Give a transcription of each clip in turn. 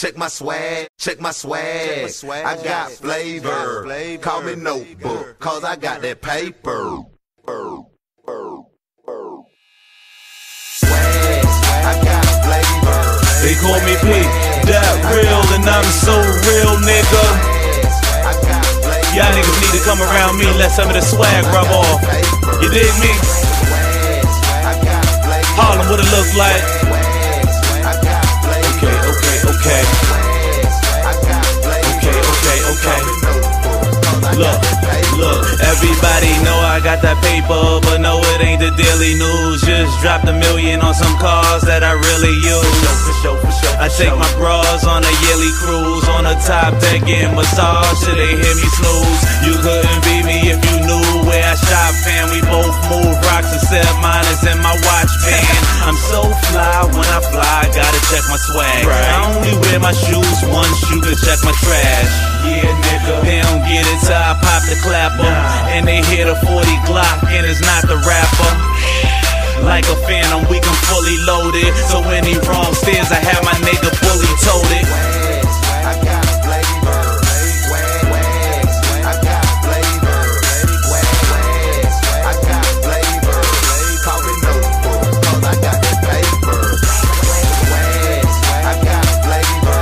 check my swag, check my swag. I got flavor, call me Notebook, cause I got that paper. Swag, I got flavor. They call me P, that real, and I'm so real, nigga. Y'all niggas need to come around me, let some of the swag rub off. You dig me? Harlem, what it look like? Okay. Look, everybody know I got that paper, but no, it ain't the daily news. Just dropped $1 million on some cars that I really use. I take my bras on a yearly cruise, on a top deck getting massage till they hear me snooze. You couldn't beat me if you knew where I shop, fam. We both move rocks except mine is in my watch band. I'm so fly when I fly, gotta check my swag. I only wear my shoes once, you can check my trash. Yeah, nigga, they don't get it till I pop the clapper, and they hear the 40 Glock, and it's not the rapper. Like a phantom, we can fully load it. So any wrong stairs, I have my nigga bully toted. I got flavor. I got flavor. I got flavor. Call me Notebook, cause I got that paper. I got flavor.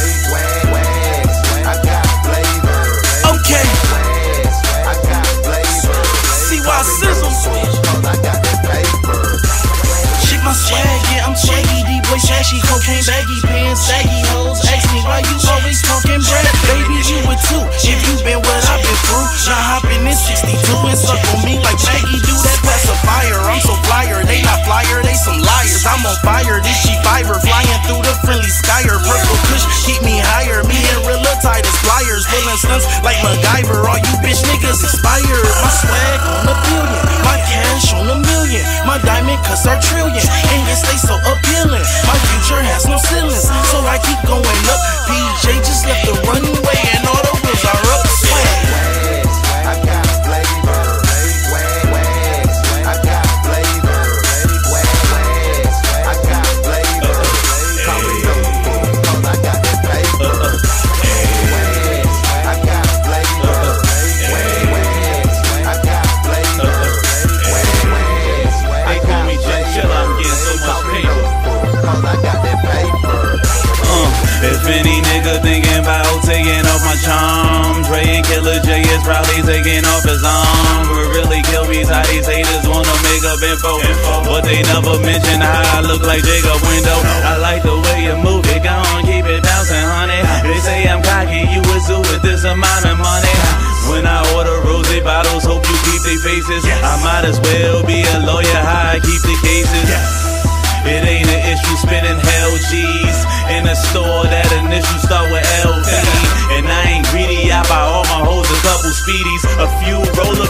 I got flavor. Okay. I got flavor. See why sizzle switch, cause I got that paper. Check my swag, yeah, I'm shaggy, D-boy trashy, cocaine baggy, pants saggy, hoes ask me why you always talking bread. Baby, you would too, if you been what I've been through. Now hopping in 62 and suck on me like Maggie do that pacifier. I'm so flyer, they not flyer, they some liars. I'm on fire, this G5 flying through the friendly skyer. Purple kush keep me higher, me and Rilla tight as flyers. Pulling stunts like MacGyver, all you bitch niggas expired. My swag on $1 billion, my cash on $1 million, my diamond cuts are trillion, and it stay so appealing. My future has no ceilings, so I keep going up. PJ just left the runway and all the wheels are up. Swag. I got flavor. I got flavor. I got flavor. Call me Notebook, cause I got that paper. I got flavor. I got flavor. They call me Chill, I'm getting so much paper. Cause I got that paper. If any nigga thinking about taking off my charm, Dre and Killer J is probably taking off his arm. But really kill me, how these haters wanna make up info. But they never mention how I look like Jacob Window. I like the way you move it, go on, keep it bouncing, honey. They say I'm cocky, you a zoo with this amount of money. When I order rosé bottles, hope you keep their faces. I might as well be a lawyer, how I keep the cases. It ain't an issue spending hell G's in a store that initial start with LV. And I ain't greedy, I buy all my hoes a couple speedies, a few rollers.